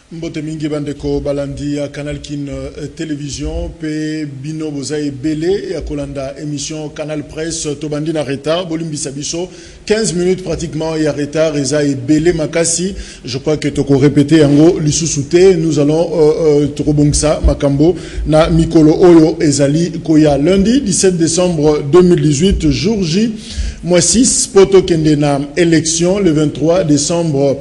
Mbote mingi bandeko balandi ya Canal Kin Télévision pe bino bozaye belé ya kolanda émission Canal Presse tobandi na retard bolimbi sabiso 15 minutes pratiquement ya retard ezaye belé makasi. Je crois que toko répéter yango lisusuté. Nous allons tokobongsa makambo na mikolo oyo ezali koya lundi 17 décembre 2018 jour J mois 6 poto kende na élection le 23 décembre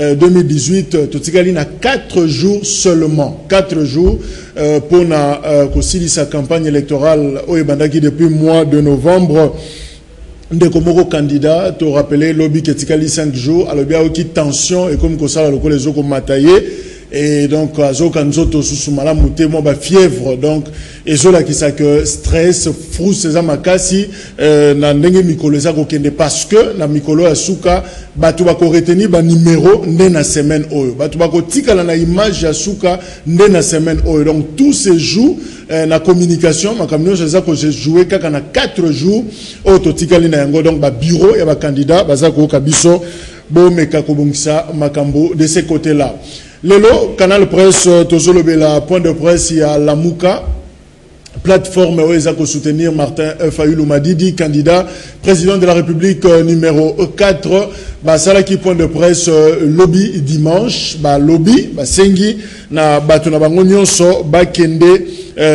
2018 totikali na 4 jours seulement 4 jours pour na sa campagne électorale au Ebandaki depuis mois de novembre. Ndekomoko candidat, te rappeler lobby ketikali 5 jours, alors bien qui tension et comme ça les autres mataillé. Et donc, azokanzoto susumala mouté mo ba fièvre donc ezola ki sa que stress frou seza makasi na ndenge mikolo za ko kende parce que na mikolo ya suka batu ba ko retenir ba numéro nde na semaine oyo batu ba ko tikala na image ya suka nde na semaine oyo donc tous ces jours na communication makamyo za ko jouer kaka na 4 jours o to tikali na yango donc ba bureau ya ba candidat baza ko kabiso bo meka ko bongisa makambo de ces côtés là. Lelo, Canal Presse, Tozolobela, point de presse, il y a la Mouka, plateforme où ils ont soutenir Martin Fayulu Madidi, candidat, président de la République numéro 4, Salaki, point de presse, lobby dimanche, lobby, sengi, na batuna bangonyon so, kende,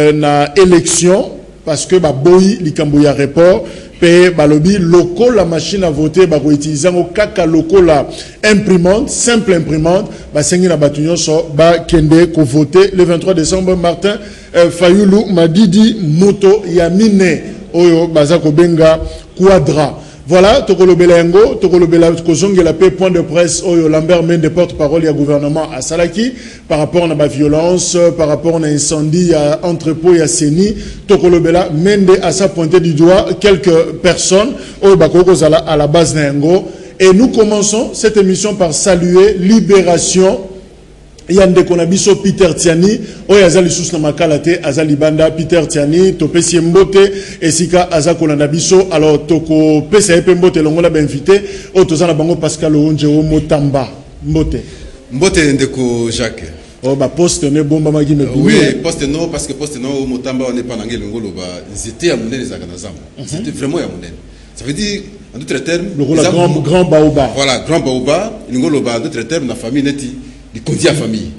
na élection, parce que boyi, likamboya report, pe balobi local la machine à voter ba ko utiliser ngo kaka local la imprimante simple imprimante ba sengi na batunyo so ba kende ko voter le 23 décembre. Martin Fayulu Madidi moto yamine oyo baza ko benga quadra. Voilà, Tokolobela Ngo, Tokolobela Kozongela P, point de presse, Oyo Lambert Mende, porte-parole du gouvernement à Salaki, par rapport à la violence, par rapport à l'incendie à entrepôt et à Seni, Tokolobela Mende a sa pointé du doigt quelques personnes, Oyo Bakokozala à la base d'Ngo. Et nous commençons cette émission par saluer Libération. Yande konabiso Peter Tiani, oyo azali sous na makalate azali banda Peter Tiani, topesi mbote esika azakolanda biso. Alors toko pesa epe mbote longola ba invité o tozana bango Pascal Onje o Motamba mbote. Mbote ndeko Jacques. Oh ba poste ne bomba magi me oui, poste non parce que poste non o Motamba on est pas ngé ngolo ba c'était à monene za kana zamba. C'était vraiment à monene. Ça veut dire en d'autres termes le grand baoba. Voilà, grand baoba, ngolo ba en d'autres termes la famille neti il conduit à famille.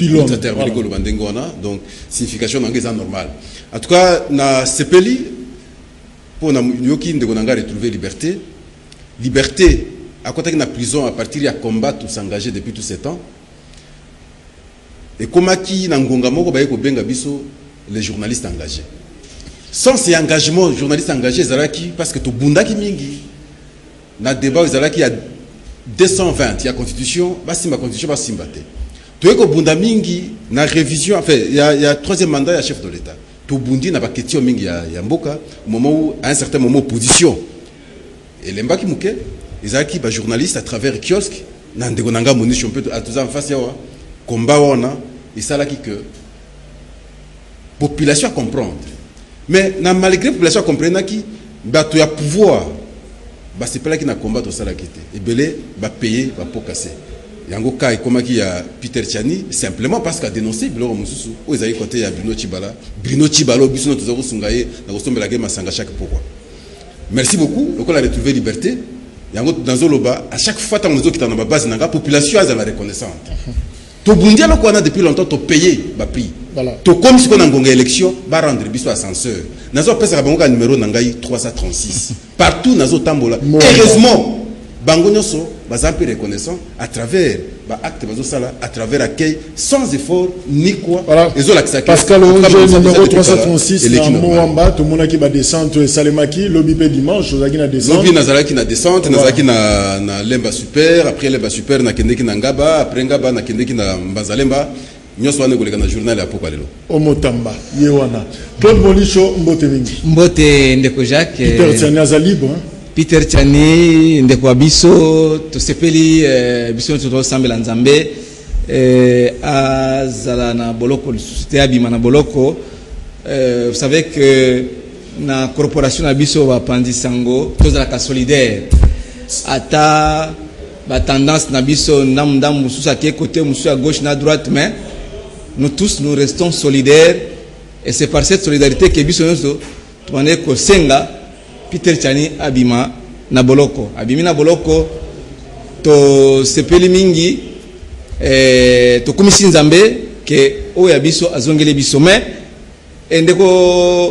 Voilà. Donc, signification est normale. En tout cas, na Sepeli, pour na yoki ndegonanga retrouver liberté. Liberté, à côté de la prison, à partir de combattre ou s'engager depuis tous ces temps. Et comme qui na ngonga moko ba yeko benga biso les journalistes engagés. Sans ces engagements, journalistes engagés, zalaki parce que to bundaki mingi na débat zalaki il y a 220, il y a constitution, basimba constitution basimbate. Tout est bunda mingi na révision, enfin il y a troisième mandat, il y a chef de l'État. Tout bundi na ba question mingi ya mboka au moment où à un certain moment opposition. Et les mbaki muke, ils a qui ba journaliste à travers kiosque na ndegonanga munition peut à tous en face yawa combat wana et ça là qui que population à comprendre. Mais na malgré population à comprendre qui ba tu as pouvoir ba c'est pas là qui na combat tout ça là qui était. Et belé ba payer ba pour casser. Yango kai comme qui a Peter Tiani simplement parce qu'a dénoncé Biloro Mususu aux aïe côté à Bruno Chibala biso notre zéro sungaye na kosombe la game à sanga chaque pourquoi. Merci beaucoup le col a retrouvé liberté. Yango dans Zoloba à chaque fois tant nous qui dans ma base nanga population a la reconnaissante. To bundia lo ko na depuis longtemps to payer ba prix. Voilà. To comme si qu'on a ngonga élection ba rendre biso ascenseur. Nazo pesa bango ka numéro nangai 336. Partout nazo tambola. Heureusement bango nyoso bazampi reconnaissant à travers acte bazosala à travers accueil sans effort ni quoi. Voilà. Pascal Onge numéro 336 na Moamba tout monde qui va descendre Salemaki lobby pe dimanche ozaki na descente. Lobby nazalaki na descente nazalaki na Lemba super après Lemba super na kendeki na Ngaba après Ngaba na kendeki na Mbazalemba nyoso wane koleka na journal ya Pokalelo. O Motamba yewana. Claude Bolicho mbote mingi. Mbote ndeko Jacques. Peter Tiani azalibre. Peter Tiani ndeko biso to sepeli biso to sambela nzambe azala na boloko société abima na boloko. Vous savez que na corporation na biso ba pandi sango tozala ka solidaire ata ba tendance na biso ndam mususa ke côté mususa gauche na droite mais nous tous, nous restons solidaires. Et c'est par cette solidarité que Bissonoso, Tuaneko Senga, Peter Chani, Abima, Naboloko. Abimi Naboloko, to sepeli mingi, to kumisi nzambe, que Oya Bisso, Azongele Bisso, mais, Endeko,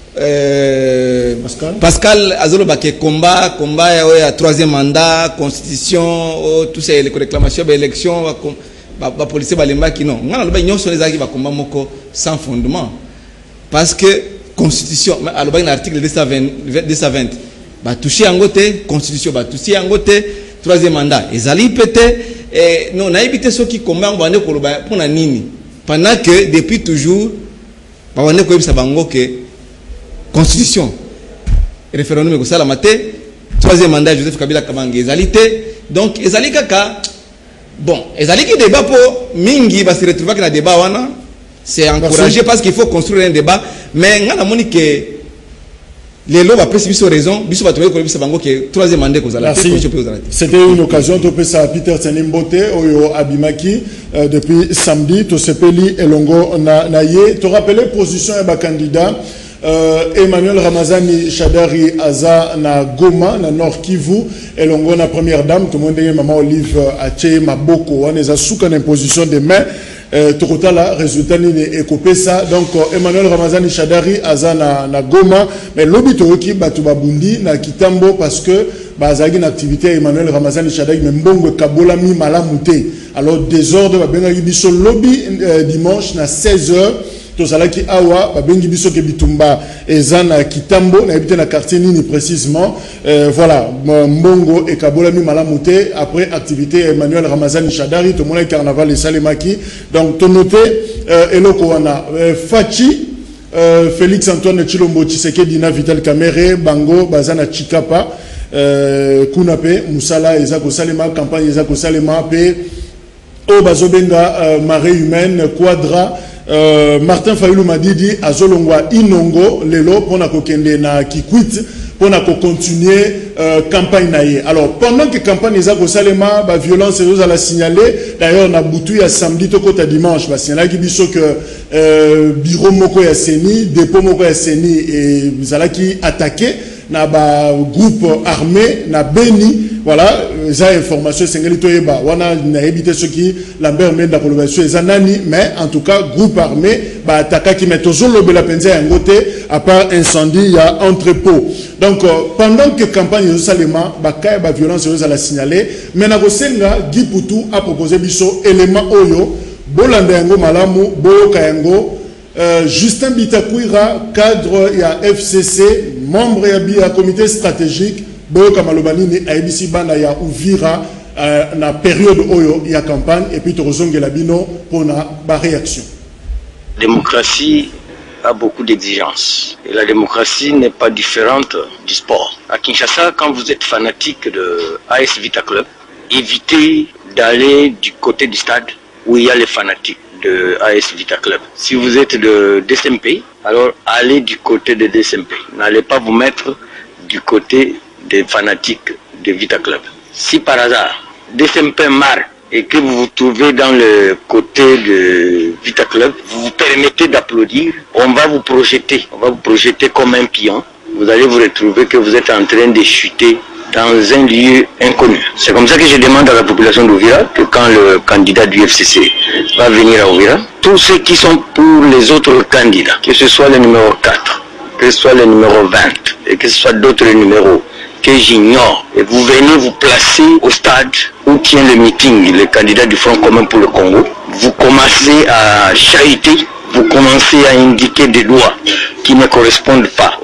Pascal Azolo Baké, combat, ya troisième mandat, constitution, tout ça, les réclamations, élections, la police, balemba qui non. On a l'opinion sur les acquis, va combat moko sans fondement. Parce que constitution, alors un article 220, bah toucher en côté, constitution, bah toucher en côté, troisième mandat. Et ça pété, et non, on a évité ceux qui combattent pour la nini. Pendant que depuis toujours, bah on est comme ça bango que constitution, référendum que ça la maté, troisième mandat Joseph Kabila Kabange, ezalité. Donc ezali kaka, bon, ezali qui débat pour mingi va se retrouver dans le débat wana. C'est encouragé parce qu'il faut construire un débat. Mais on a dit que les lois va presque raison. Que troisième mandat que vous allez. C'était une occasion de passer à Peter Tsenimbote au Abimaki depuis samedi. Tu sepeli elongo naye. Tu rappelais position et candidat. Emmanuel Ramazani Shadari Aza na Goma na Nord Kivu elongo na première dame. Tout le monde dit maman Olive Ache Maboko. On est à souka en position de main. Tokota la résultat ni ekopé ça donc Emmanuel Ramazani Shadari aza na Goma mais lobi toki batuba bundi na Kitambo parce que bazagi na activité Emmanuel Ramazani Shadari mbongo kabola mi malamute alors désordre ba benga biso lobby dimanche na 16h tozalaki awa ba bengi biso ke bitumba eza na Kitambo na habité na quartier nini précisément voilà mbongo et kabola mi malamute après activité Emmanuel Ramazani Shadari to mona carnaval et salemaki donc to noté eloko wana Fachi Félix Antoine Chilombo Tshisekedi na Vital Kamerhe bango bazana Chikapa kunape musala ezako salema campagne ezako salema pe o bazobenga marée humaine quadra Martin Fayulu Madidi azolongwa inongo lelo pona kokende na Kikwit pona ko continuer campagne naie. Alors pendant que campagne ezako salema ba violence ezo ala signaler d'ailleurs na butu ya samedi to kota dimanche ba signala ki biso que bureau moko ya Seni dépôt moko ya Seni et zalaki attaqué na ba groupe armé na Beni voilà ça information sengeli toyeba wana na éviter ce qui Lambert Menda kolobation ezanani mais en tout cas groupe armé ba attaquer qui met toujours le la penza ya ngote à part incendie il y a entrepôt donc pendant que campagne de Salema ba kaya ba violence aux la signaler mais na kosenga Giputu a proposé biso élément oyo bolanda yango malamu boyoka yango Justin Bitakwira, cadre ya FCC, membre ya comité stratégique, Boyoka Malobanini, ABC Bana ya Uvira, na période oyo ya campagne, et puis Torozonge Labino pour na réaction. La démocratie a beaucoup d'exigences. Et la démocratie n'est pas différente du sport. À Kinshasa, quand vous êtes fanatique de AS Vita Club, évitez d'aller du côté du stade où il y a les fanatiques de AS Vita Club. Si vous êtes de DSMP, alors allez du côté de DSMP. N'allez pas vous mettre du côté des fanatiques de Vita Club. Si par hasard DSMP marque et que vous vous trouvez dans le côté de Vita Club, vous vous permettez d'applaudir, on va vous projeter comme un pion. Vous allez vous retrouver que vous êtes en train de chuter dans un lieu inconnu. C'est comme ça que je demande à la population d'Ouvira que quand le candidat du FCC va venir à Ouvira, tous ceux qui sont pour les autres candidats, que ce soit le numéro 4, que ce soit le numéro 20 et que ce soit d'autres numéros que j'ignore, et vous venez vous placer au stade où tient le meeting, le candidat du Front commun pour le Congo, vous commencez à chahuter, vous commencez à indiquer des doigts qui ne correspondent pas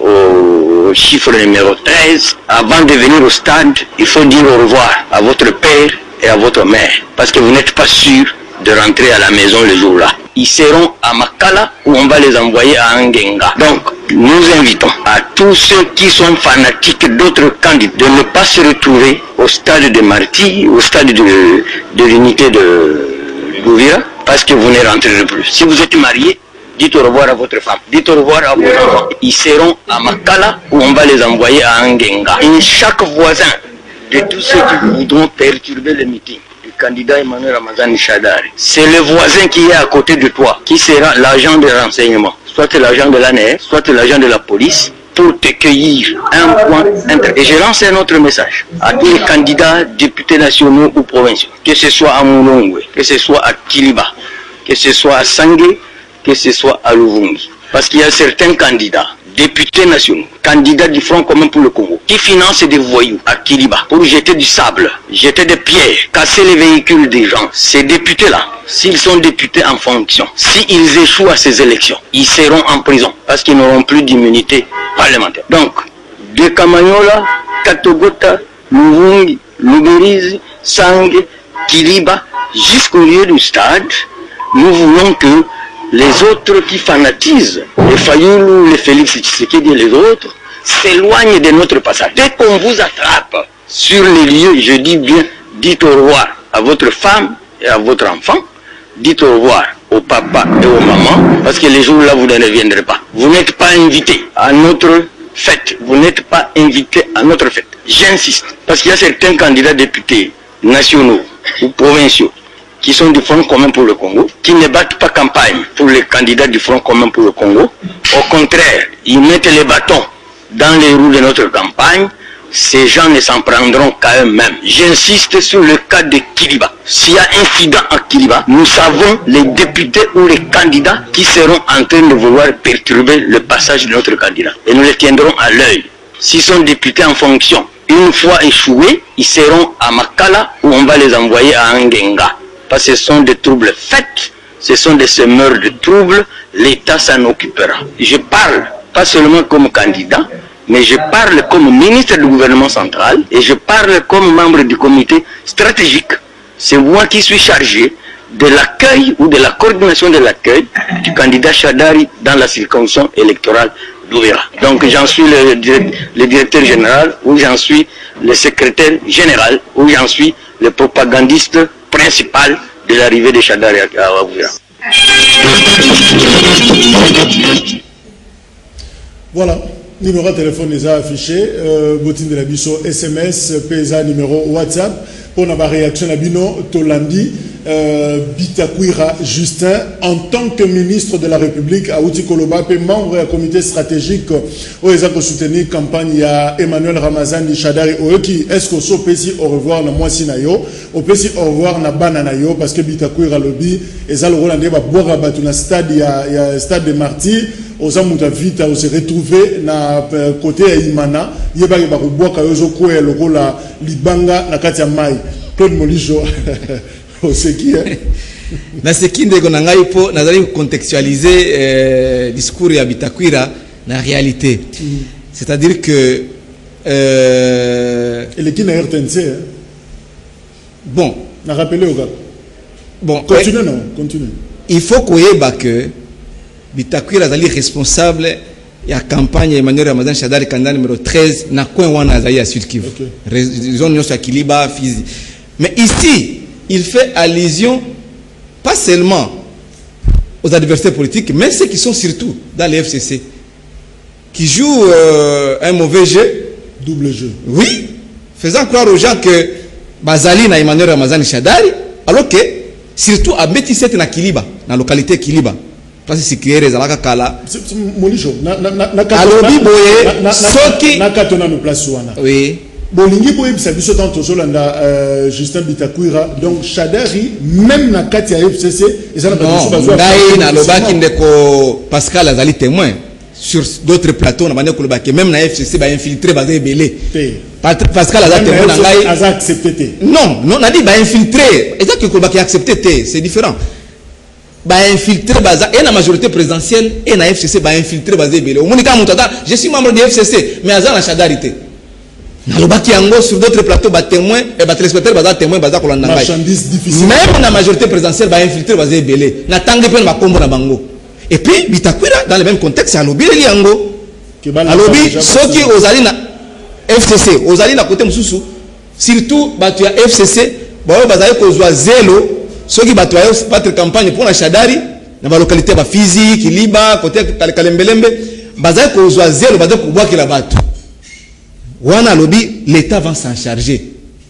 au chiffre numéro 13. Avant de venir au stade, il faut dire au revoir à votre père et à votre mère, parce que vous n'êtes pas sûr de rentrer à la maison le jour-là. Ils seront à Makala où on va les envoyer à Angenga. Donc, nous invitons à tous ceux qui sont fanatiques d'autres candidats de ne pas se retrouver au stade de Marty, au stade de l'unité d'Ouvira, parce que vous ne rentrerez plus. Si vous êtes marié, dites au revoir à votre femme, dites au revoir à vos enfants. Ils seront à Makala où on va les envoyer à Angenga. Et chaque voisin de tous ceux qui voudront perturber le meeting du candidat Emmanuel Ramazani Shadari, c'est le voisin qui est à côté de toi, qui sera l'agent de renseignement, soit l'agent de l'ANR, soit l'agent de la police, pour te cueillir un point inter. Et je lance un autre message à tous les candidats députés nationaux ou provinciaux, que ce soit à Moulongwe, que ce soit à Kiliba, que ce soit à Sangé, que ce soit à Luvungi. Parce qu'il y a certains candidats, députés nationaux, candidats du Front commun pour le Congo, qui financent des voyous à Kiliba pour jeter du sable, jeter des pierres, casser les véhicules des gens. Ces députés-là, s'ils sont députés en fonction, s'ils échouent à ces élections, ils seront en prison parce qu'ils n'auront plus d'immunité parlementaire. Donc, de Kamanyola, Katogota, Luvungi, Luberizi, Sangé, Kiliba, jusqu'au lieu du stade, nous voulons que les autres qui fanatisent, les Fayoulou, les Félix Tshisekedi et les autres, s'éloignent de notre passage. Dès qu'on vous attrape sur les lieux, je dis bien, dites au revoir à votre femme et à votre enfant, dites au revoir au papa et aux mamans, parce que les jours-là, vous ne reviendrez pas. Vous n'êtes pas invités à notre fête. Vous n'êtes pas invités à notre fête. J'insiste, parce qu'il y a certains candidats députés nationaux ou provinciaux qui sont du Front commun pour le Congo, qui ne battent pas campagne pour les candidats du Front commun pour le Congo. Au contraire, ils mettent les bâtons dans les roues de notre campagne. Ces gens ne s'en prendront qu'à eux-mêmes. J'insiste sur le cas de Kiliba. S'il y a incident à Kiliba, nous savons les députés ou les candidats qui seront en train de vouloir perturber le passage de notre candidat. Et nous les tiendrons à l'œil. S'ils sont députés en fonction, une fois échoués, ils seront à Makala où on va les envoyer à Angenga. Parce que ce sont des troubles faits, ce sont des semeurs de troubles, l'État s'en occupera. Je parle pas seulement comme candidat, mais je parle comme ministre du gouvernement central et je parle comme membre du comité stratégique. C'est moi qui suis chargé de l'accueil ou de la coordination de l'accueil du candidat Shadari dans la circonscription électorale d'Ouvira. Donc j'en suis le directeur général, ou j'en suis le secrétaire général, ou j'en suis le propagandiste principal de l'arrivée de Shadari à Ouvira. Voilà. Numéro de téléphone est affiché, bottine de la biso SMS, PSA numéro WhatsApp, pour la réaction à Bino Tolandi, Bitakwira Justin, en tant que ministre de la République, à Outi Koloba, membre du comité stratégique, où ils ont soutenu la campagne à Emmanuel Ramazani Shadari, est-ce qu'on s'est pesi au revoir na moisi na yo, au pesi au revoir na banana yo, parce que Bitakwira lobby, ils ont le rôle de boire batu na stade, il y a stade de Martyrs, aux amuta vite on se retrouver na côté ya Imana yeba ba kuboka yozo ko ya lokola libanga na kati ya mai Claude Molijo o seki na seki ndeko na ngai po nazali contextualiser discours ya Bitakwira na réalité c'est-à-dire que et le qui na RTNC bon na rappeler au gars bon continue non continue il faut koyeba que Bitakwira azali responsable ya campagne Emmanuel Ramazani Shadari candidat numéro 13 na coin wana azali à Sud Kivu. Zone nyonso ya Kiliba, Fizi. Mais ici, il fait allusion pas seulement aux adversaires politiques, mais ceux qui sont surtout dans les FCC, qui jouent un mauvais jeu. Double jeu. Oui, faisant croire aux gens que Bazali na Emmanuel Ramazani Shadari, alors que surtout à Métisset na Kiliba, dans la localité Kiliba. Parce que c'est créé les alaka kala. Molijo na alobi boye soki na katona no place wana. Oui. Bolingi boye bisa biso tant tozolanda Justin Bitakwira donc Shadari même na kati ya FCC ils ont pas besoin ngai na lobaki ndeko Pascal azali témoin sur d'autres plateaux na bande ko lobaki même na FCC ba infiltrer ba belé. Pascal azali témoin na ngai a accepté. Non, non, na dit ba infiltrer, exact que ko lobaki accepté, c'est différent. Ba infiltrer baza et la majorité présidentielle et la FCC ba infiltrer basé belé. Au monika mutata, je suis membre de FCC mais azan la Shadarité. Na lobaki yango sur d'autres plateaux ba témoin et ba téléspectateur baza témoin baza ko landa ngai. Marchandise difficile. Même la majorité présidentielle ba infiltrer basé belé. Na tangi pe ba kombo na bango. Et puis Bitakwira dans le même contexte à lobby li yango. A lobby soki ozali na FCC, ozali na côté mususu surtout batu ya FCC ba bazali ko zwa zelo. Ceux qui battent la campagne pour la Shadari, dans la localité de Fizi, Kiliba, côté Kalembelembe, bazai ko zelo bazai ko boire la batte. Wana lobby l'État va s'en charger.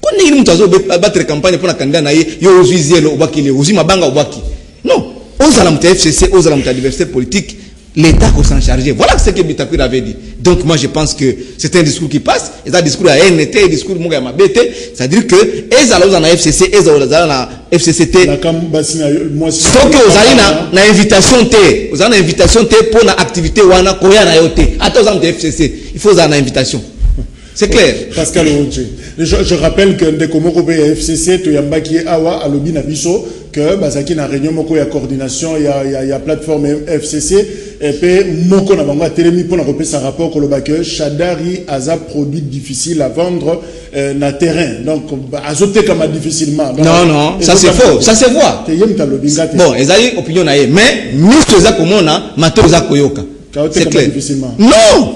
Quand il y a battre campagne pour la candidat, il y a aussi zélo au baki, il y a aussi mabanga au baki. Non, aux alamtes FCC, aux alamtes diversité politique, l'État va s'en charger. Voilà ce que Bitakwira avait dit. Donc moi je pense que c'est un discours qui passe, et un discours à NT, un discours à Mabete, c'est-à-dire que les alos en FCC, les alos en FCCT, sauf que vous avez une invitation T, vous avez une invitation T pour une activité ou une koya na yote. Attends, vous FCC, il faut une invitation. C'est clair. Pascal Oche. Je rappelle que dès que Moko FCC, tu yamba qui est awa à l'obi nabiso que bazaki na réunion Moko ya coordination ya plateforme FCC et puis Moko na banga télémi pour na repérer sa rapport que le que Chadari a produit difficile à vendre na terrain. Donc azoté comme difficilement. Non, ça c'est faux, ça se voit. Bon, ils ont opinion naie, mais nous faisons comme on a, maintenant za koyoka. C'est clair. Non.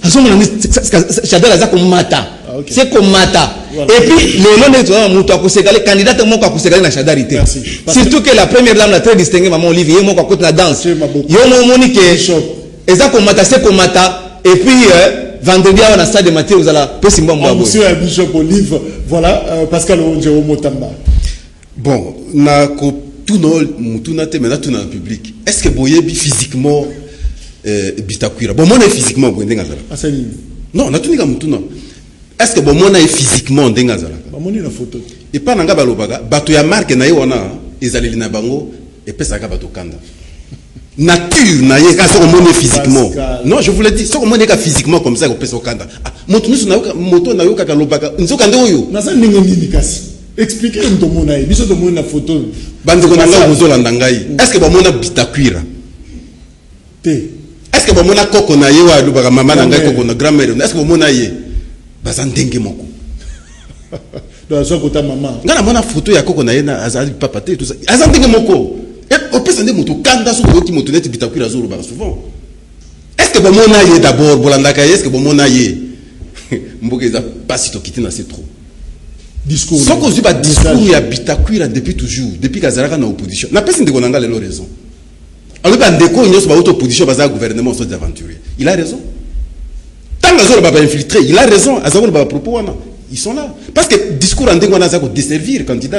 Chadari a comme mata. C'est comme mata. Voilà. Et puis, les candidats à Chadari. Surtout que la première dame, la très distinguée, maman Olivier, il y a la danse. Il y a comme mata, c'est comme mata. Et puis, vendredi, on a stade de Mathieu, vous allez monsieur Bishop Olive, voilà, Pascal Motamba. Bon, tout le public. Est-ce que Boyebi physiquement Bitakwira? Bon, moi, physiquement, non, on a tout dit comme tout. Est-ce que bon mon est physiquement ndengazala ba moni la photo et pas nanga balobaga bato ya marque na yona ezaleli na bango et pesa ka bato kanda nature na ye ka so moni physiquement non je vous le dis so moni ka physiquement comme ça ko pesa kanda moto nusu na moto na yoka ka lobaga nzoka nde oyo na sa ndenge nini kasi expliquer nto mona ye biso to moni na photo bande ko na nga mozola ndangai est-ce que bon mona Bitakwira te est-ce que bon mona koko na ye wa lobaga mama na ngai koko na grand-mère est-ce que bon mona ye bazandenge moko dans son côté maman ngana mona photo ya koko na yena azali papa te tout ça azandenge moko et opesa nde moto kanda so ko moto net Bitakwira zolo ba souvent est-ce que bon mona ye d'abord bolandaka est-ce que bon mona ye mboka eza pas si to quitter na c'est trop discours so ko ziba discours ya Bitakwira depuis toujours depuis kazalaka na opposition na pesi ndeko nanga lelo raison alors ba ndeko nyoso ba opposition baza gouvernement so d'aventurier il a raison. Tant que va infiltrer, il a raison. Propos, ils sont là. Parce que le discours en dégoût, ça desservir le candidat.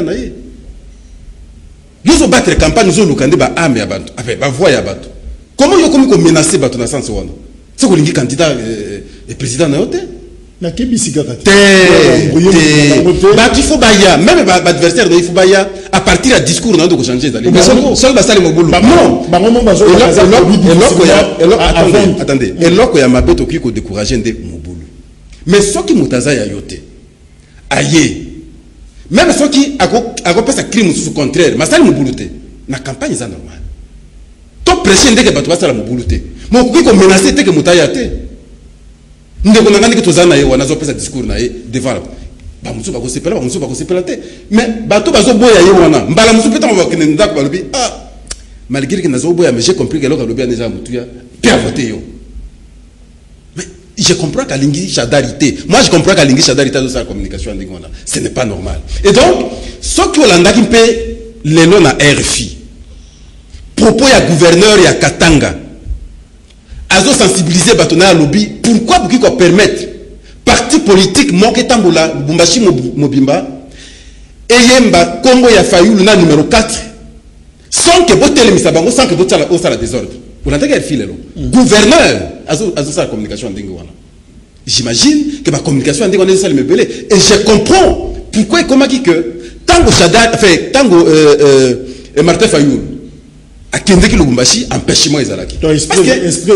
Nous avons battu la campagne, nous avons le candidat à âme et à bateau. Avec la voix et à bateau. Comment nous avons menacé bateau dans le sens où c'est que le candidat est président de l'hôtel. La kebisika il faut bailler, même l'adversaire, il faut bailler à partir du discours, on a changer. Seul Bassali Mobulu. Attendez, et là, il y a ma bête qui découragé de Mobulu. Mais ceux qui m'ont yoté, aïe, même ceux qui ont fait un crime sous contraire, Bassali Mobulu, la campagne est normale. Ton pression dès que Bassali Mobulu, mon qui ont menacé dès que Moutayate. Ndeko nangani que tozana ye wana zo pesa discours na ye devant ba musu ba ko sepela te mais bato bazo boya ye wana mbala musu peta mo bakene ndako balobi ah malgré que nazo boya mais j'ai compris que loka lobi déjà mutuya pia voter yo mais je comprends qu'alingi chadarité moi je comprends qu'alingi chadarité dans sa communication en ngona ce n'est pas normal et donc ce que Hollanda qui paie lelo na RFI propos ya gouverneur ya Katanga azo sensibiliser batona lobby pourquoi pour qu'on permettre parti politique moke tambola Bumbashi Mobimba et yemba Congo ya Fayulu na numéro 4 sans que botel misabango sans que botel au sala désordre on a qu'elle file gouverneur azo sa communication ndingo wana j'imagine que ma communication ndingo est ça me belé et je comprends pourquoi et comment que tango Chadar fait tango Martin Fayulu à Kendeki Lubumbashi, empêchement ezalaki. Parce que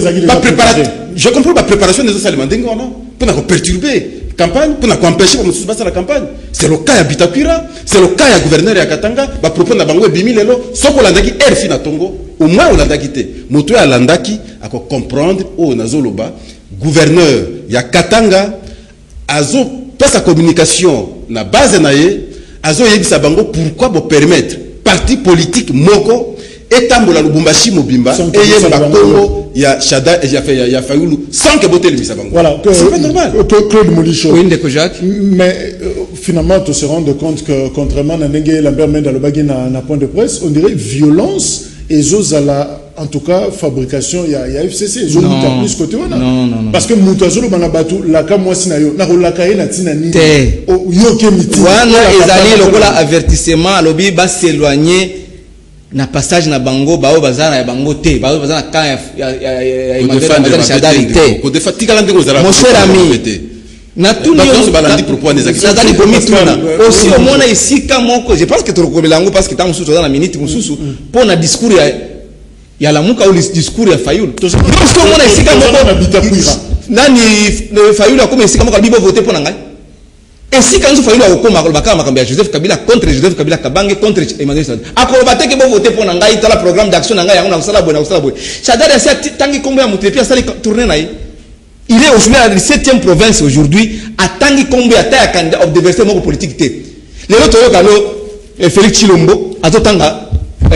je comprends la préparation des autres aliments pour perturber la campagne, pour empêcher la campagne. C'est le cas à Bitakwira, c'est le cas à gouverneur à Katanga, va proposer à Bango Bimi Lelo, sauf qu'on l'a dit Erfi na Tongo, au moins on l'a dit. Moto à Landaki à comprendre au Nazoloba, gouverneur ya Katanga, azo pas sa communication na base naie, azo yebisa Bango pourquoi vous permettre parti politique moko et tambola Lubumbashi Mobimba et yeba Congo ya Chada et ya Fayulu sans que boté le misabango. Voilà, c'est pas normal. Claude Molicho. Oui, Ndeko Jacques. Mais finalement tu se rends compte que contrairement à Ndenge Lambert Menda le bagui na point de presse, on dirait violence et zozala en tout cas fabrication il y a FCC non non parce que mutazolo banabatu la ka mwasi na yo na rolaka na tina ni yo ke miti wana ezali lokola avertissement lobi ba s'éloigner na passage na bango bao bazana ya bango te bao bazana ka ya chadarité ko defatika la ndeko zala mon cher ami na tout le balandi propos des actions aussi au moins ici quand moko je pense que tu recommendes lango parce que tant mususu dans la minute mususu pour na discours ya la muka ou discours ya Fayulu parce que au moins ici quand moko nani Fayulu comme ici quand moko bibo voter pour ngai et si quand Fayulu a okoma ko bakama makambia Joseph Kabila contre Joseph Kabila Kabange contre Emmanuel Shadari akolobate ke bo voter pour ngai dans la programme d'action ngai yango na sala bona Shadari a tangi kombo ya mutepi sala tourner nai. Il est aujourd'hui à la 7e province aujourd'hui, à Tangi Kombe, à Taya candidat de versement politique. Les autres, Félix Chilombo, à Totanga,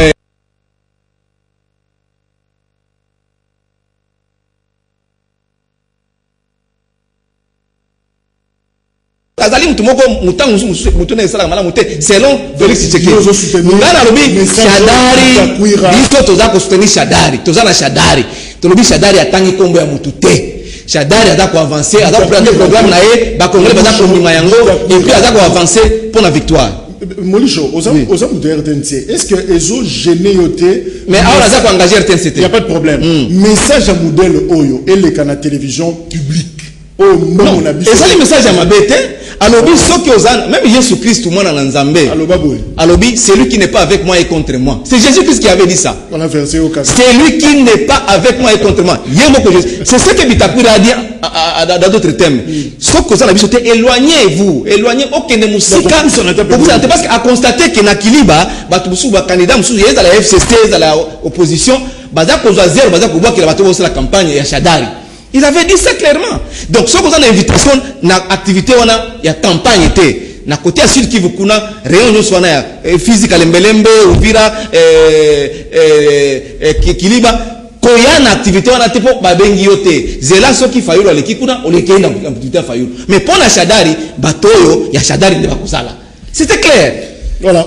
selon Félix Tshisekedi. Shadari, biso toza ko soutenir Shadari, toza na Shadari. Tolobi Shadari a Tangi Kombe ya mutute. Shadari a d'accord avancer, a d'accord prendre le programme naé, ba Congolais ba d'accord mimayango et puis a d'accord avancer pour la victoire. Molicho, aux hommes de RTNC, est-ce que ils ont gêné yoté? Mais alors a d'accord engagé RTNC. Il y a pas de problème. Message à modèle Oyo et les canaux télévision public. Oh non, et ça le message à ma bête. Alobi soki ozana même Jésus Christ tout le monde en Nzambe. Alobi celui qui n'est pas avec moi est contre moi. C'est Jésus Christ qui avait dit ça. On a versé au cas. Celui qui n'est pas avec moi est contre moi. C'est ce que Bitakwira a dit dans d'autres thèmes. Sauf que ça la bisoté éloignez-vous, éloignez aucun musika parce qu'à constater que na Kiliba batubusu ba candidat musu yeza la FCC dans la opposition baza kozwa zéro baza kubwa kila batu la campagne ya Shadari. Il avait dit ça clairement. Donc, si vous avez une invitation, na activité, on a, il y a campagne, na côté sud qui vous kuna, réunion soit na, physique à l'embelembe, ou vira, kiliba, koya na activité, on a te pour babengi yote. Zela so qui Fayulu, le kikuna, on le kaya na activité à Fayulu. Mais pour la Shadari, batoyo, il y a Shadari de Bakusala. C'était clair. Voilà.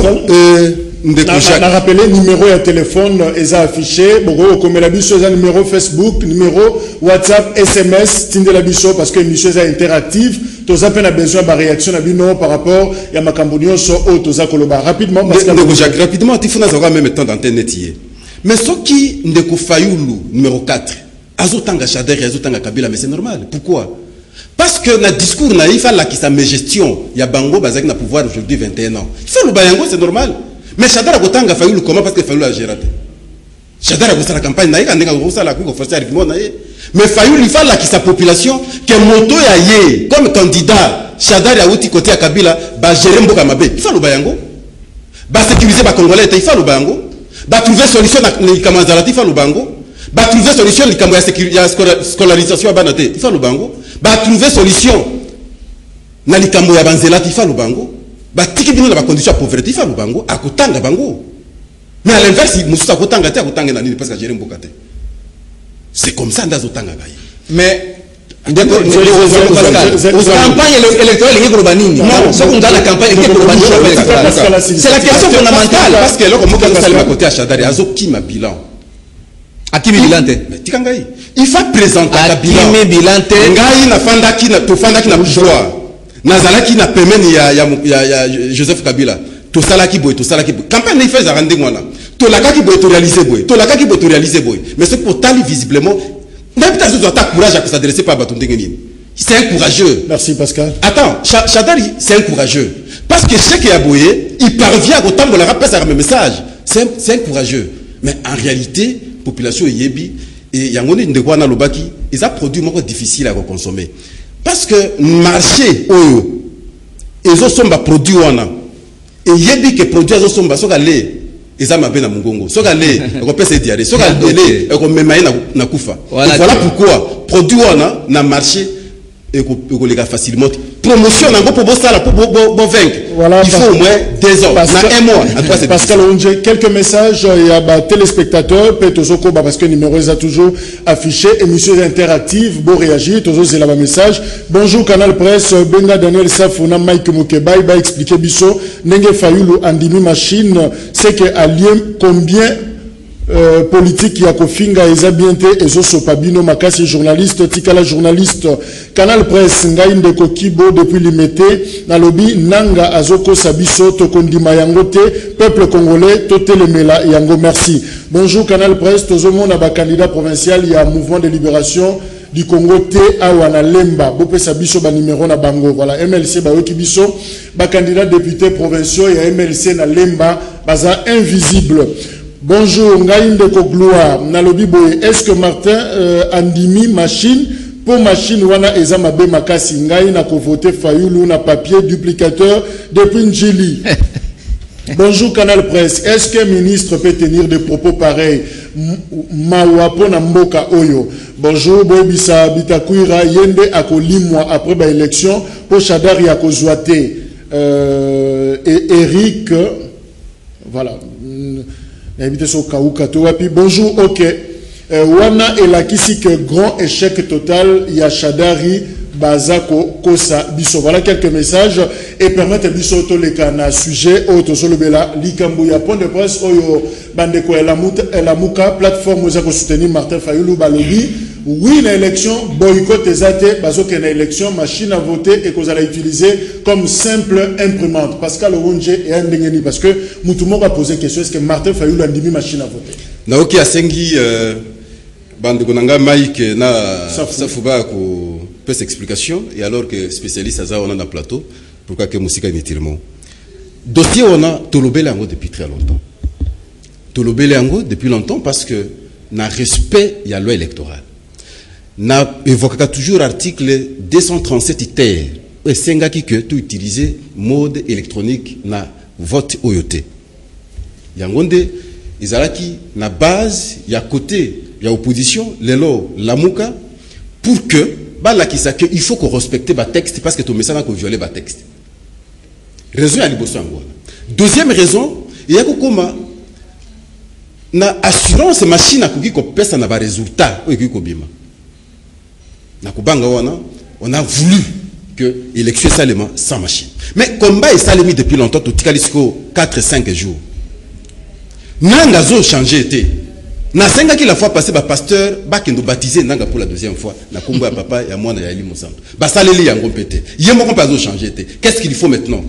On a rappelé numéro de téléphone est affiché. Beaucoup comme la biso numéro Facebook, numéro WhatsApp, SMS, Tinder la biso parce que l'émission est interactive. Tous appels a besoin de réaction par rapport à ma cambonio sur Toza Koloba rapidement. Rapidement, il faut avoir même temps d'antenne netier. Mais ce qui ne Fayulu numéro 4, azotanga Shadari, azotanga Kabila, mais c'est normal. Pourquoi? Parce que dans le discours naïf, il qui sa gestion, il y a Bango Bazak na pouvoir aujourd'hui 21 ans. Il faut le bayango, c'est normal. Mais Shadari a gotanga Fayulu comment parce que Fayulu a géré. Shadari a gossé la campagne naïf, il a gossé la cour forcée argument naïf. Mais Fayulu il faut la qui sa population que moto ya yé comme candidat Shadari a outi côté à Kabila ba gérer mboka mabe. Il faut le bayango. Ba sécuriser ba Congolais, il faut le bayango. Ba trouver solution na Kamazalati, il faut le bayango. Ba trouver solution li kambo ya scolarisation à Banate, il faut le bayango. Ba trouver solution na likambo ya banzelati fa lubango ba tiki bino na ba condition pauvreté fa lubango akotanga bango mais à l'inverse mususa akotanga te akotanga na nini parce que gérer mbokate c'est comme ça ndazo tanga gayi mais campagne électorale est pour banini non ce qu'on dans la campagne est pour banini c'est la question fondamentale parce que loko moka sali ba côté à Shadari azo ki ma bilan akimi bilante tikangai il faut présenter un bilan ngai na fanda ki na to fanda ki na joie nazala ki na pemeni ya Joseph Kabila to sala ki boy campagne il fait arrender moi là to la ka ki boy to réaliser boy mais c'est pour tali visiblement même peut-être tu as courage à s'adresser pas à Baton Dengeni c'est un courageux. Merci Pascal. Attends, Shadari c'est un courageux parce que ce qui a boyé il parvient à autant de la rappeler un message c'est un courageux mais en réalité population yebi et yangoni ndekwana lobaki ils a produit moins difficile à consommer parce que marché oyo ezo somba produit wana et yebi que produit ezo somba soka le eza mabe na mungongo soka le ko pesa diarrhée soka le ko memaye na kufa voilà pourquoi produit wana na marché et ko les facilement promotion nango pour ça pour vaincre il faut au moins 2 ans na un mois Pascal Onje quelques messages il y a des téléspectateurs Petozoko parce que numéro est toujours affiché émission interactive bon réagir toujours c'est là bas message bonjour Canal Presse Benga Daniel Safuna Mike Mukeba il va expliquer biso Nenge Fayulu andimi machine c'est que allié combien politique ya kofinga ezabiente ezosopabino makasi journaliste tikala journaliste Canal Presse ngai ndeko Kibo depuis limité na lobi nanga azoko sabiso tokondima yango te peuple congolais totelemela yango merci. Bonjour Canal Presse tozomona ba candidat provincial ya mouvement de libération du Congo te awana lemba bope sabiso ba numéro na bango voilà MLC ba yoki biso ba candidat député provinciaux ya MLC na lemba baza invisible. Bonjour, Ngaïnde Kogloa, Nalobi Boye, est-ce que Martin Andimi machine, pour machine, wana ezamabe makasi, Ngaïna ko voté Fayoulou na papier duplicateur depuis Njili. Bonjour Canal Presse, est-ce qu'un ministre peut tenir des propos pareils? Mawapo na mboka oyo. Bonjour, Boye Bisa Bitakuira, Yende akolimwa après ba élection, pour Chadari akozwate, et Eric, voilà. Bonjour, ok. Wana elakisi que grand échec total Yachadari Bazako Kosa Biso. Voilà quelques messages et permettre Biso Toleka na sujet auto solobela Likambuya point de presse oyo bandeko elamuka plateforme ozako soutenir Martin Fayoulou balobi. Oui, l'élection, boycott ezate, bazo que l'élection, machine à voter et qu'on allait utiliser comme simple imprimante. Pascal Oronje et Andengeni, parce que Moutoumou va poser question, est-ce que Martin Fayoulou a dit machine à voter? Naoki Asengi, bande konanga Mike na Safuba ko peu explication et alors que spécialiste à ça on a dans plateau, pourquoi que Moussika Nitirmo. Dossier on a Tolobele Ango depuis très longtemps. Tolobele Ango depuis longtemps parce que na respect il y a loi électorale. Na évoqué toujours l'article 237 terre et sengaki que tout utiliser mode électronique na vote oyote. Yangonde izalaki na base ya côté ya opposition lelo lamuka pour que bala kisaka il faut qu'on respecte ba texte parce que ton message n'a qu'on violer ba texte. Raison ya liboso ngona. Deuxième raison, il y a kokoma na assurance machine akoki ko pesa na ba résultat oyoki ko bima. On a voulu que l'élection soit sans machine. Mais combat est salé depuis longtemps, tout 4-5 jours. Nanga zo changé été. Na senga qui la fois passé ba pasteur ba kendo baptisé nanga pour la deuxième fois na kombo ya papa ya mwana ya eli mosanto. Ba saleli yango pété. Yemo ko pas zo changé été. Qu'est-ce qu'il faut maintenant?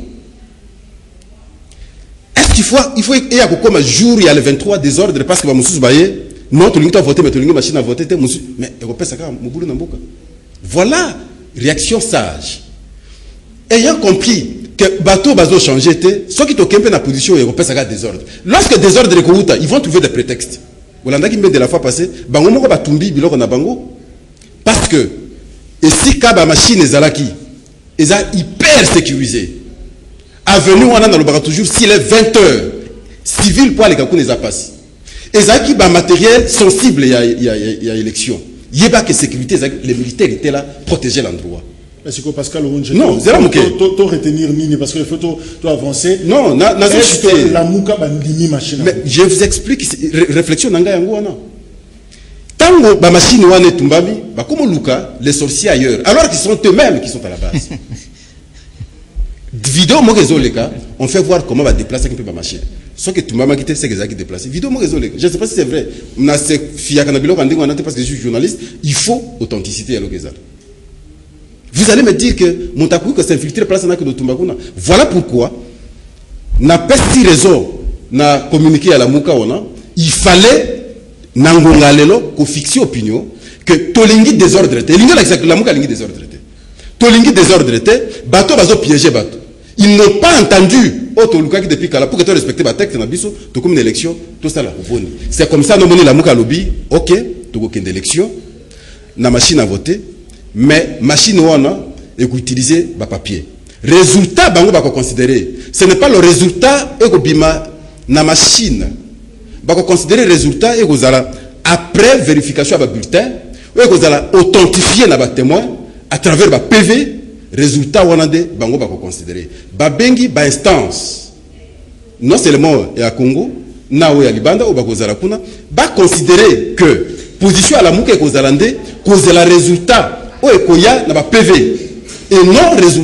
Est-ce qu'il faut y a comme jour il y a le 23 désordre parce que ba mususu baye non tout le monde a voté mais tout le monde machine à voter mais européen ça mobulu na mboka. Voilà, réaction sage. Ayant compris que bateau bazo changé, ceux qui t'occupent la position européenne, ça a désordre. Lorsque désordre est kouta, ils vont trouver des prétextes. Olanda qui met de la fois passée, bango moko ba tumbi biloko na bango. Parce que, et si kaba machine ezalaki, eza hyper sécurisé. Avenue wana na lobaka toujours s'il est 20h, civil pour les kakou les a passé. Ezaki ba matériel sensible y a élection. Yeba que sécurité, les militaires étaient là, protéger l'endroit. Est-ce que Pascal Oronje, non, c'est là où tu retenir Nini parce qu'il faut avancer. Non, est-ce que la mouka bandimi machine? Mais je vous explique, réflexion nanga yango wana. Tango ba machine wana tumbami, ba comme Luka, les sorciers ailleurs, alors qu'ils sont eux-mêmes qui sont à la base. Vidéo mokezoleka, on fait voir comment va déplacer un peu ma machine. Ce que tu m'as quitté, c'est que qui déplacé. Vidéo mokezoleka, je ne sais pas si c'est vrai. Na se fia kanabilo kandingo anate parce que je suis journaliste, il faut authenticité à l'okezal. Vous allez me dire que mon takou que c'est infiltré place na que de tumbakuna. Voilà pourquoi n'a pas si raison n'a communiqué à la muka ona, il fallait nangonga lelo ko fixer opinion que tolingi désordre était. Lingi la muka lingi désordre était. Tolingi désordre était, bateau bazo piéger bateau. Ils n'ont pas entendu autre Luka qui depuis Kala pour que tu respectes ma texte na biso, to comme une élection, tout ça la boni. C'est comme ça nous moni la muka lobby, OK, to ko ken élection, na machine à voter, mais machine wana et ko utiliser ba papier. Résultat bango ba ko considérer, ce n'est pas le résultat et ko bima na machine. Ba ko considérer résultat et ko zala après vérification ba bulletin, et ko zala authentifier na ba témoin à travers ba PV. Résultat wanade bango bako considérer ba bengi ba instance non seulement à Congo na o ya Libanda ou bako zala kuna ba considérer que position à la muke ko zalande cause la résultat o ekoya na ba PV et non résultat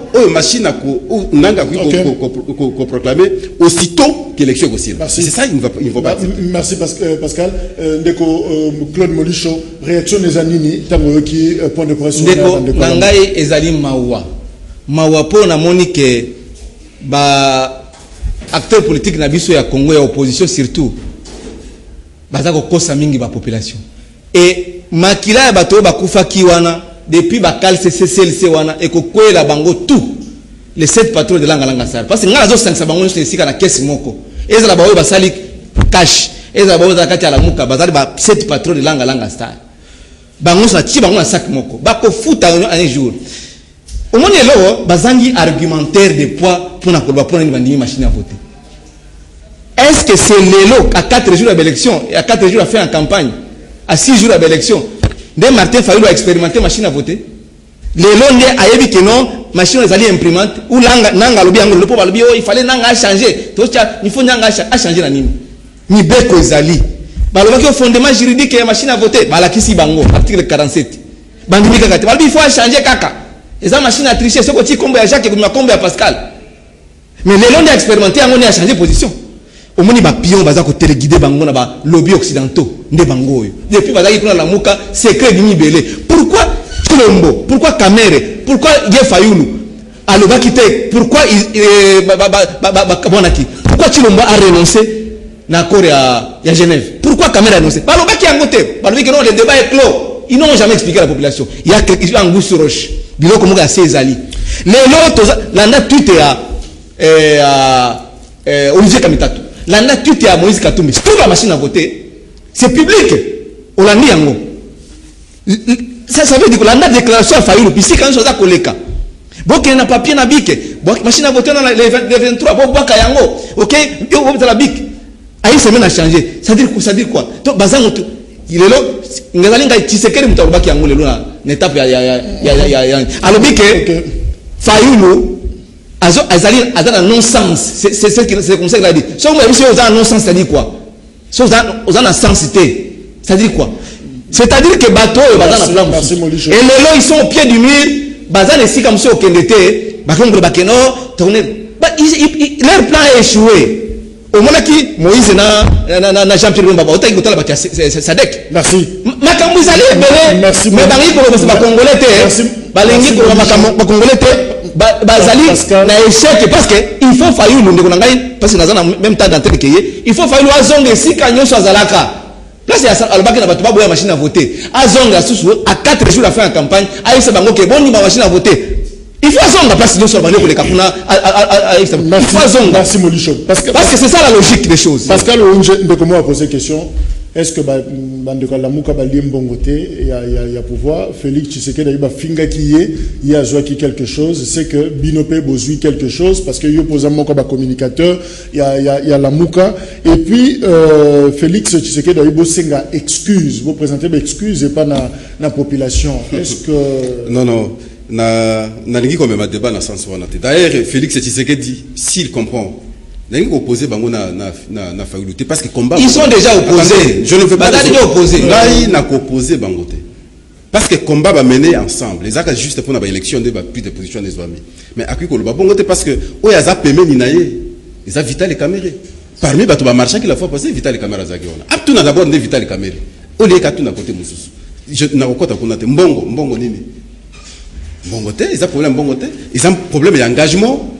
machine à proclamer aussitôt qu'élection est possible. C'est ça, il ne va pas. Merci Pascal. Ndeko Claude Molicho, réaction des Anini, tango qui point de presse. Ndeko Nangai ezali mawa. Mawa po na moni que ba acteur politique na biso ya Congo ya opposition surtout baza ko kosa mingi ba population. Et makila ya bato ba kufa kiwana depuis bakal CCLC wana et ko kwela bango tout les 7 patrouilles de langa sar parce que ngala zo 5 bango nyonso esika na caisse moko ezala bawe basali cash ezala bawe za kati ala muka bazali ba 7 patrouilles de langa sar bango sa ti bango na sac moko bako futa un jour au moins là bazangi argumentaire de poids pour na koloba pour na bandimi machine à voter. Est-ce que c'est l'élo à 4 jours d'élection et à 4 jours à faire en campagne à 6 jours d'élection de Martin Fayulu a expérimenté machine à voter l'élo ne a yebi que non machine les alliés imprimante ou nanga lobi angolo po balobi il fallait nanga changer to il faut nanga changer na nini ni beko ezali baloba que fondement juridique ya machine à voter bala kisi bango article 47 bandimi kaka balobi il faut changer kaka eza machine à tricher ce côté combo ya Jacques comme combo ya Pascal mais l'élo ne a expérimenté angoni a changer position au moni ba pion baza ko téléguider bango na ba lobby occidentaux nde bango yo depuis baza ki la muka secret dimi belé pourquoi Chilombo pourquoi Kamere pourquoi Ye Fayulu aloba kité pourquoi bonaki pourquoi Chilombo a renoncé na accord ya Genève pourquoi Kamere a renoncé baloba ki angote balobi que non le débat est clos ils n'ont jamais expliqué à la population il y a quelque chose en goût sur roche biloko mo ga Césali les lotos la nature Olivier Kamitatu la nature à Moïse Katumbi sur la machine à voter c'est public on l'a mis en haut ça veut dire que la déclaration a failli puis si quand chose a koleka bon qu'il n'a papier na bique machine à voter dans les 23 bon baka yango OK yo vous la bique aïe semaine a changé ça dire quoi donc bazango il est là ngazali ngai tisekeri mutaruba ki yango lelo na étape ya alors bique Fayulu azali un non-sens c'est comme ça qu'il a dit si vous avez un non-sens ça dit quoi si vous avez un sensité ça dit quoi c'est-à-dire que bateau et les ils sont au pied du mur bazan ici comme ça au Kendete bakongre bakeno tourner leur plan a échoué au moment qui Moïse na Jean-Pierre Bamba autant que la Sadek merci makambu zali belé merci mais bangi ko ba congolais te balengi ko ba congolais te bazali na échec parce que il faut Fayulu ndeko ngai parce que nazana même temps d'entrer que il faut Fayulu azonga sika nyonso azalaka place ya albaki na bato ba boya machine à voter azonga susu à 4 jours à faire en campagne aïssa bango ke boni ma machine à voter il faut azonga place nyonso ba ndeko le kapuna aïssa il faut azonga merci Molicho parce que c'est ça la logique des choses Pascal ndeko mo a posé question est-ce que bandeko la muka ba liembongote il y a pouvoir Félix Tshisekedi ba finga qui y a joie qui quelque chose c'est que Binope bozui quelque chose parce que yo posa moko ba communicateur il y a la muka et puis Félix Tshisekedi ba senga excuse vous présentez ba excuse et pas na population est-ce que non na lingi comme ma débat na sens wana d'ailleurs Félix Tshisekedi s'il comprend ils sont opposés parce que combat. Ils sont déjà opposés. Je ne veux pas déjà opposés. Là, ils n'ont opposé Bangote. Parce que combat va mener ensemble. Les actes juste pour l'élection de plus de position des hommes. Mais à qui qu'on va Bangote parce que oh ils ont payé ninaye, ils ont vital les caméras. Parmi les gens marchand qui la fois passé vital les caméras zagiona. Abtu na d'abord ne vital les caméras. Au lieu qu'à tout na côté mususu. Je n'ai pas quoi t'as mbongo nini. Bangote, ils ont problème Bangote, ils ont problème d'engagement.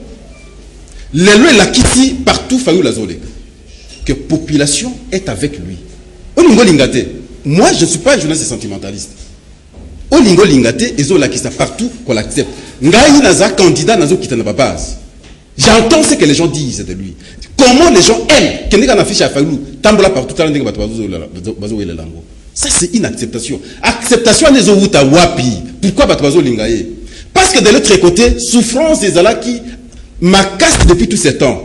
Les lois la quittent partout Fayulu la zone que population est avec lui. Olingo lingate. Moi je ne suis pas un journaliste sentimentaliste. Olingo lingate et zo la quittent partout qu'on l'accepte. Ngai naza candidat nazo kita na base. J'entends ce que les gens disent de lui. Comment les gens aiment que n'ega na fiche à Fayulu tambola partout tala ndenge bato bazo wele lango. Ça c'est une acceptation. Acceptation des outa wapi. Pourquoi bato bazo lingaye? Parce que de l'autre côté souffrance des alaki ma casse depuis tous ces temps.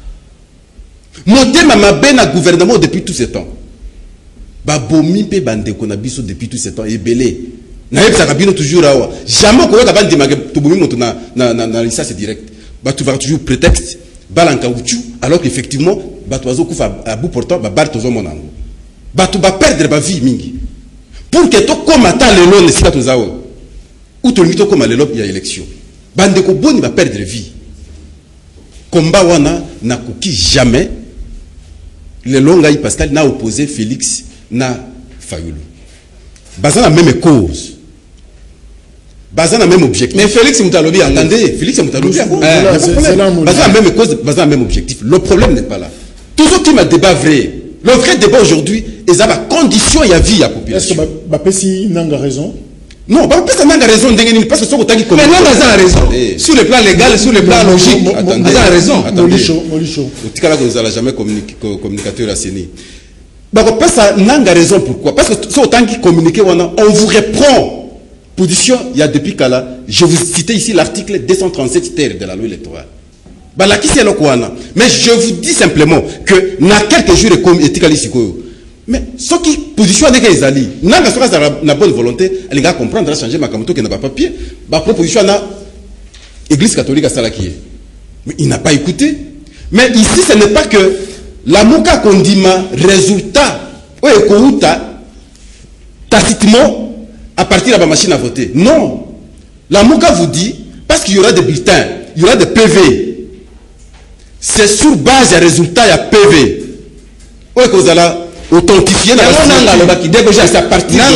Monter ma bena gouvernement depuis tous ces temps. Babomi pe bande qu'on a biso depuis tous ces temps et belé. Na yeb sa kabino toujours awa. Jamais ko ka bande ma to bomi moto na lisa c'est direct. Ba tu vas toujours prétexte balanka uchu alors qu'effectivement ba to azo kufa à bout portant ba bar tozo monango. Ba tu ba perdre ba vie mingi. Pour que to komata le long ne sika to zawo. Ou to mito comme le lob il y a élection. bandeko boni va perdre vie. Combat wana n'a kuki jamais. Le Longai Pascal n'a opposé Félix na Fayulu. Bazan la même cause. Bazan la même objectif. Mais Félix Moutalobi, attendez, Félix Moutalobi, bazan la même cause, bazan la même objectif. Le problème n'est pas là. Tout ce qui m'a débat vrai. Le vrai débat aujourd'hui, c'est la condition et la vie à la population. Est-ce que Bapessi n'a pas raison? Non, Bapessi n'a pas raison. Parce que ce qui mais non, Bazan a raison. Sur le plan légal, sur le plan logique, Bazan a raison. Molicho. Au Tikala, vous n'allez jamais communicateur à Séni. Bapessi n'a pas raison. Pourquoi? Parce que c'est autant qu'il communique, on vous reprend. Position, il y a depuis Kala, je vous citais ici l'article 237 terre de la loi électorale. Mais je vous dis simplement que dans quelques jours, mais ce qui position avec les alliés, n'a bonne volonté, elle va comprendre, elle va changer ma camoto qui n'a pas papier, ma proposition à l'église catholique à Salaki. Mais il n'a pas écouté. Mais ici, ce n'est pas que la mouka qu'on dit ma résultat, ou tacitement, à partir de la machine à voter. Non. La Mouka vous dit, parce qu'il y aura des bulletins, il y aura des PV. C'est sur base des résultats, il y a PV. Oui, que vous allez authentifier la structure. Déjà, c'est à partir de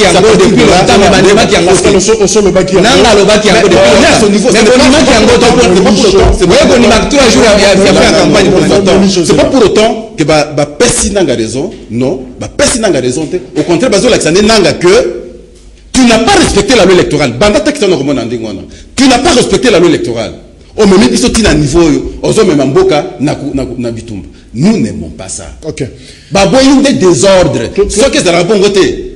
c'est pas pour autant que Pessi n'a pas raison. Non. Pessi n'a pas raison. Au contraire, que tu n'as pas respecté la loi électorale. Tu n'as pas respecté la loi électorale. Nous n'aimons pas ça. Ok. Il y a des désordres. Ce que ça a bon côté.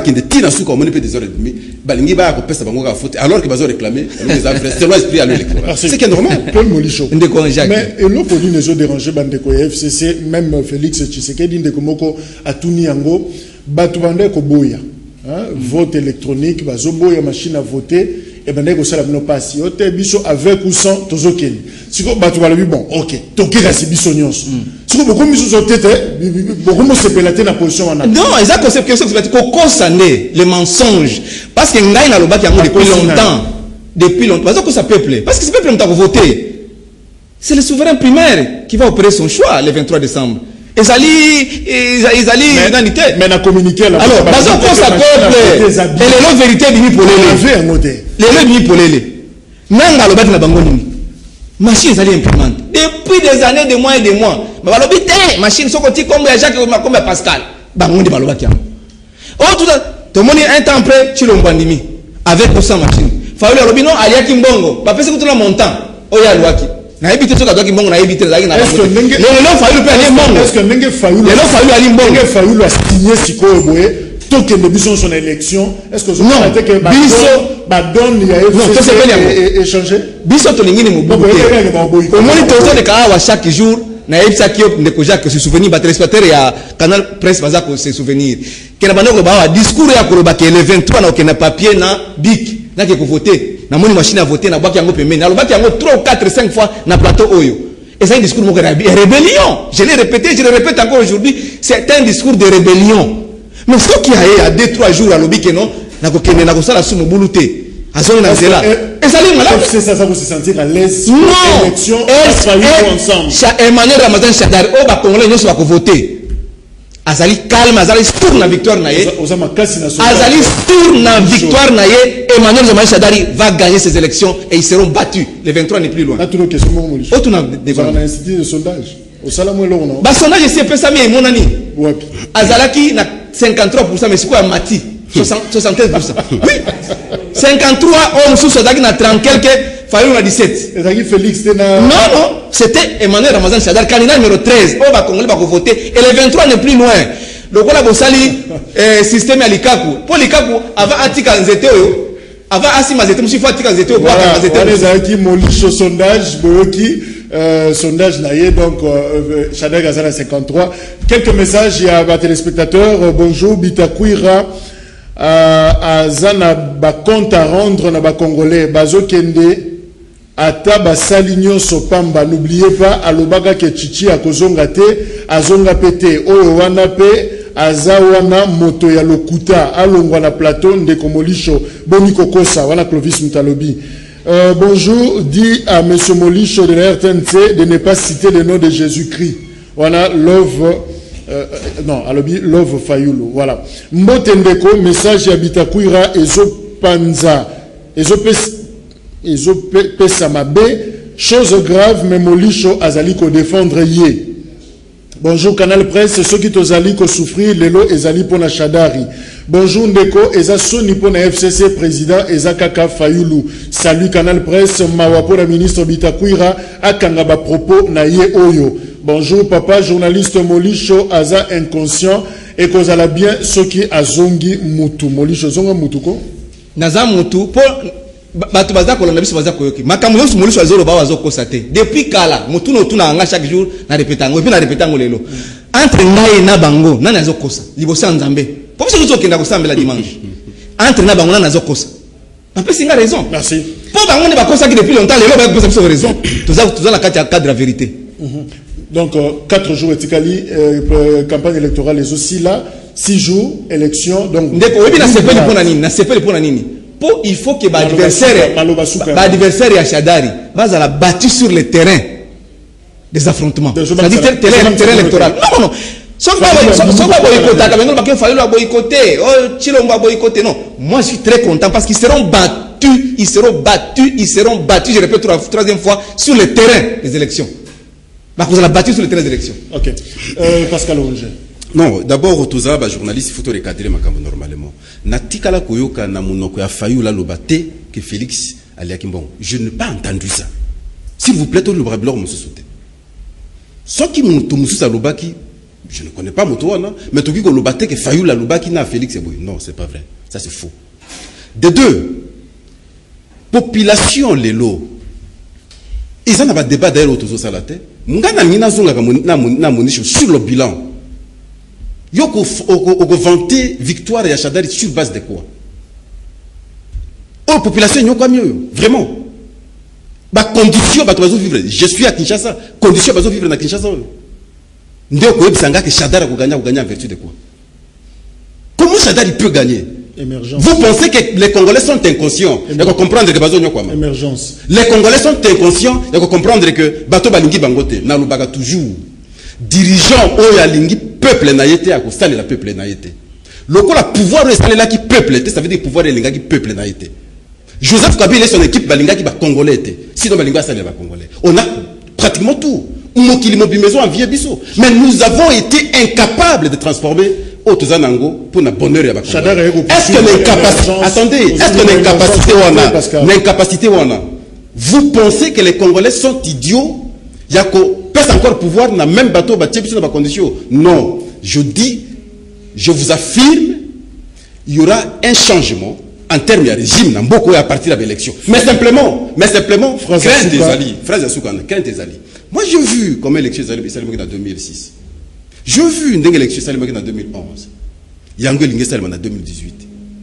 Alors que vous réclamé, c'est l'esprit à l'électoral. C'est qui est normal. Paul Molicho. Mais l'autre qui nous a dérangé, c'est même Félix Tshisekedi, Ndekomoko, Atuni Yango, Batubande Koboya. Vote électronique, bazoboya machine à voter, et ben dès que ça la passe, avec ou sans tozokeli. Si vous battu bon, ok, toki rasi bisonyos. Si vous beaucoup miso tête, beaucoup mo sepelaté na position wana. Non, exact c'est que c'est ko concerner les mensonges parce que ngai na loba ki yango depuis longtemps. Parce que ça peuple, parce que ce peuple n'a pas voté. C'est le souverain primaire qui va opérer son choix le 23 décembre. Ils allaient mais na communiqué là. Alors, parce que ça peuple, et les vérité bini pour les bini pour les nanga lo na bango nini machine ils implémenter depuis des années, des mois et des mois. Mais balobi te machine soko ti comme Jacques comme Pascal bango ndi baloba kiam. Oh tout le monde un temps après tu l'ombandimi avec ou sans machine. Faulu lobi non alia kimbongo ba pese kutuna montant oya lwaki. Na ebité to ka doki mbongo na ebité za na. Est-ce que ndenge le faulu pe ali mbongo. Est-ce que ndenge faulu ali mbongo. Ndenge faulu a signé siko boye toke ne biso son élection. Est-ce que vous pensez que biso ba donne il y a échangé biso to lingini mububu. Au moins to de ka wa chaque jour na ebisa ki ndeko Jacques se souvenir ba téléspectateur ya Canal Presse bazako se souvenir. Kena banoko ba discours ya koloba ke le 23 na okena papier na bic na ke ko voter. Na moni machine à voter na baki yango pembeni na lobaki yango 3 ou 4 5 fois na plateau oyo et c'est un discours de rébellion. Je l'ai répété, je le répète encore aujourd'hui, c'est un discours de rébellion. Mais ce qui a 2-3 jours à l'obi que non na ko kene na ko sala sumo buluté azoni na zela et ça lui malade c'est ça vous se sentir à l'aise non élection ensemble Emmanuel Ramazan Shadari o ba congolais nyonso ba ko voter azali calme azali tour na victoire na ye azali tour na victoire na ye Emmanuel Ramazan Shadari va gagner ces élections et ils seront battus le 23 n'est plus loin autre question Molicho autre un institut de sondage au salamwe lo non ba sondage c'est pesa mi monani wapi azalaki na 53% mais c'est quoi mati 73%. Oui. 53 hommes sous Sadaki na 30 quelques, Fayou na 17. Félix non, c'était Emmanuel Ramazan Shadari, candidat numéro 13. On va Congolais va voter. Et le 23 n'est plus loin. Donc on a Bossali, système à Likaku. Pour Likaku, avant Atika Nzete, avant Asima Zete, monsieur Fatika Nzete, Zete. Molicho sondage, Boyoki. Sondage naïe donc Shadari Gazana 53. Quelques messages, il y a des téléspectateurs. Bonjour, Bitakuira. Azana ba compte à rendre na ba congolais bazo kende ata ba saligno sopamba n'oubliez pas alobaka ke chichi akozonga te azonga pete oyo wana pe azawana moto ya lokuta alongwa na plateau ndeko Molicho boni kokosa wana Clovis Mutalobi Bonjour, dit à M. Molicho de la RTNC de ne pas citer le nom de Jésus-Christ. Voilà, Love, non, alobi Love Fayulu. Voilà. Mbotendeko, message Abitakuira, Ezo Panza, Ezo Pesamabe, chose grave, mais Molicho Azali ko défendre yé. Bonjour Canal Presse, ceux qui t'osali ko souffrir, Lelo Ezali Pona Shadari. Bonjour Ndeko, Eza Soni Pona FCC président, Eza Kaka Fayulu. Salut Canal Presse, Mawapo la ministre Bitakuira, Akangaba propos na ye oyo. Bonjour papa, journaliste Molicho, Aza inconscient, et kozala bien ceux qui azongi mutu. Molicho, zonga mutu ko? Naza mutu, pour batu baza kolanda biso baza koyoki makambo yonso Molicho azolo ba wazo kosate depuis kala mutu no tuna anga chaque jour na repetango et puis na repetango lelo entre ngai na bango nani azo kosa liboso nzambe pour ça nous okenda kosambela dimanche entre na bango nani azo kosa après singa raison merci pour bango ne ba kosa ki depuis longtemps lelo ba kosa biso raison toza la cadre de la vérité. Donc 4 jours etikali campagne électorale les aussi là 6 jours élection donc ndeko webi na sepeli pona nini il faut que l'adversaire à Shadari va la battre sur le terrain des affrontements. C'est-à-dire terrain électoral. Non. Non. Moi, je suis très content parce qu'ils seront battus, je répète troisième fois, sur le terrain des élections. Vous allez battre sur le terrain des élections. Ok. Pascal Onger. Non, d'abord, tous les journalistes, il faut recadrer normalement. Natikala koyoka na munoko ya Fayulu lobate que Félix Aliakimbon. Je n'ai pas entendu ça. S'il vous plaît, tout le brableur me sauté. Ce qui m'a lobaki, je ne connais pas Motoana, mais tout qui lobate que Fayulu lobaki na Félix Eboy. Non, c'est pas vrai. Ça c'est faux. De deux, population lelo. Ils en ont un débat d'ailleurs autour de ça la tête. Mungana nina zonga na monisho sur le bilan. Yoko vanter victoire et Achadari sur base de quoi? Oh, population n'y a pas mieux, vraiment. Bah, condition, bah, vivre. Je suis à Kinshasa. Condition, bah, vivre à Kinshasa. Ndeko Ebsanga que Chadar a gagné en vertu de quoi? Comment Chadar peut gagner? Émergence. Vous pensez que les Congolais sont inconscients? Il faut comprendre que Bazo n'y a quoi? Émergence. Les Congolais sont inconscients. Il faut comprendre que Bato Balingi Bangote, Nalubaga toujours. Dirigeant Oyalingi peuple naïté à cause de la peuple naïté. Le pouvoir est là qui peuple était, ça veut dire pouvoir est qui peuple naïté. Joseph Kabila et son équipe balinga qui va congolais était. Sinon balinga ça n'est pas congolais. On a pratiquement tout. Mais nous avons été incapables de transformer Otozanango pour notre bonheur et est-ce que l'incapacité, attendez, est-ce que l'incapacité on a? Vous pensez que les Congolais sont idiots? Il y a pèse encore pouvoir dans même bateau dans ma condition. Non, je dis, je vous affirme, il y aura un changement en termes de régime dans beaucoup à partir de l'élection. Mais simplement, crainte des alliés, crainte des alliés. Moi j'ai vu comment l'élection s'est en 2006. J'ai vu une élection s'est en 2011. Yango Lingé s'est en 2018.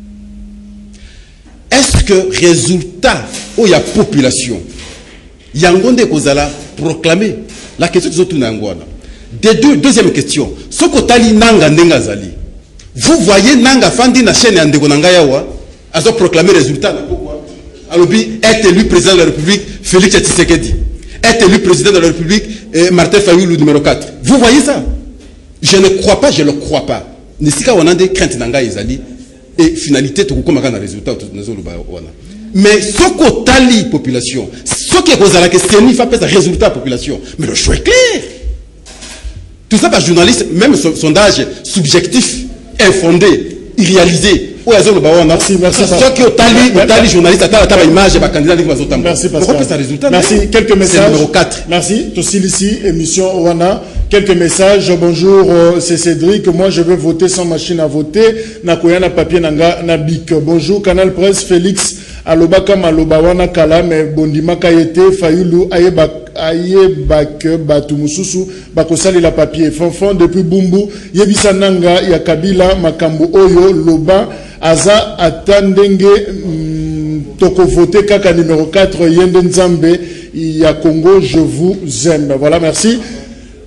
Est-ce que résultat où il y a population, Yango de Kozala proclamé? La question des autres Nangwana. Deuxième question. Ce que Tali Nanga Nengazali. Vous voyez Nanga Fandi na chaîne Andego Nangayawa a proclamé résultat. Alobi est élu président de la République Félix Tshisekedi. Est élu président de la République Martin Fayulu numéro 4. Vous voyez ça? Je ne crois pas, je ne le crois pas. Nisika Wanande crainte Nanga Ezali et finalité tout comme un résultat. Mais ce que Tali population, ce qui est causé à la question, il faut faire un résultat à la population. Mais le choix est clair. Tout ça par journaliste, même sondage subjectif, infondé, irréalisé. Merci. Ce qui est Tali journaliste, à la image, et candidat de Mazotam. Merci Pascal. Pourquoi résultat? Merci. Quelques messages. Numéro 4. Merci. Tossi ici, émission Owana. Quelques messages. Bonjour, c'est Cédric. Moi, je veux voter sans machine à voter. Nakoyana papier nanga nabik. Bonjour, Canal Presse, Félix. Alobaka malobawana kala me bondima kayete Fayulu ayebak batumususu bakosali la papier. Fonfon depuis Bumbu yebisa nanga ya Kabila makambo oyo loba aza atandenge toko voter kaka numéro 4 yende nzambe ya Congo, je vous aime. Voilà, merci.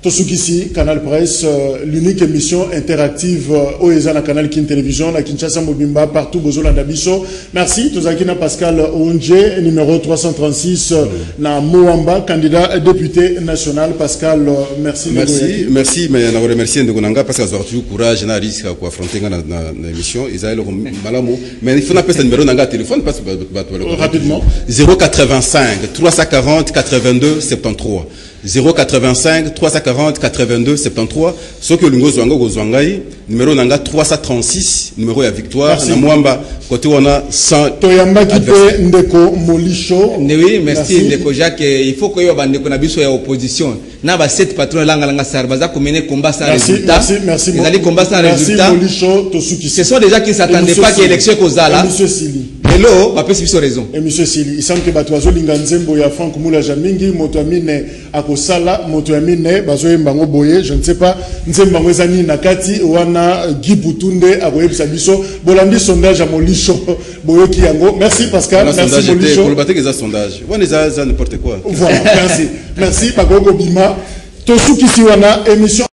Tosukisi, Canal Presse, l'unique émission interactive au na Canal Kin Télévision, la Kinshasa Mobimba, partout, Bozolanda Biso. Merci, Tozakina Pascal Onje, numéro 336, na Moamba, candidat député national. Pascal, merci. Merci, mais on remercie Ndegonanga parce qu'ils ont toujours courage et risque à affronter l'émission. Ils ont malamo, mais il faut appeler ce numéro Nanga téléphone parce que rapidement. 085 340 82 73. 085 340 82 73. Ce que l'Ungo Zwango Gozwangai, numéro Nanga 336, numéro à victoire. Na Mwamba, côté on a 100. Toyamba Kipé Ndeko Molisho. Oui, merci Ndeko Jacques. Il faut que y ait un biso ya opposition. Na ba 7 patrons langa sarbaza ko mener combat sans résultat. Merci. Ils allaient combat sans résultat. Molisho Tosuki. Ce sont des gens qui ne s'attendaient pas qu'il y ait élection Kozala. Monsieur Sili. Hello, ma pèse sur raison. Et monsieur Sili, il semble que Batoazo Linganzembo ya Franck Moula Jamingi, Motoamine Akosala, Motoamine Bazoe Mbango Boye, je ne sais pas, Nzembango Zani Nakati, Wana Gibutunde, Aboye Bisabiso, Bolandi sondage à Molisho, Boye Kiango. Merci Pascal, merci Molisho. Pour le bâtir des sondages, on les a n'importe quoi. Voilà, merci. Merci Pagogo Bima. Tosuki Siwana, émission.